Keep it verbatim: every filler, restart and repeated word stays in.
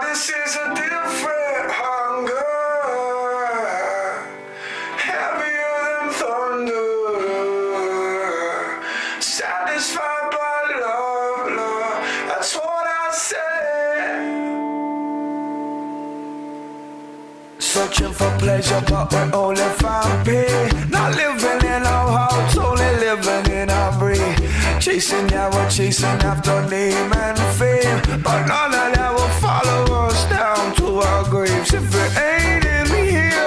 this is a different hunger, heavier than thunder, satisfied by love, love, that's what I said. Searching for pleasure, but we only find pain. Not living in our hearts, only living in our brain. Chasing, yeah, we're chasing after name and fame, but none of that will follow us down to our graves. If it ain't